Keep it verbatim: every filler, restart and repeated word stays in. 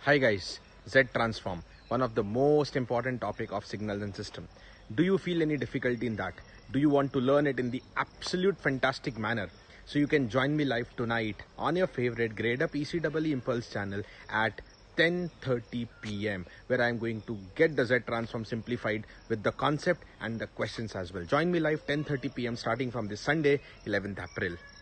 Hi guys, Z transform, one of the most important topic of signals and system. Do you feel any difficulty in that? Do you want to learn it in the absolute fantastic manner? So you can join me live tonight on your favorite Gradeup E C E E Impulse channel at ten thirty p m where I am going to get the Z transform simplified with the concept and the questions as well. Join me live ten thirty p m starting from this Sunday, eleventh April.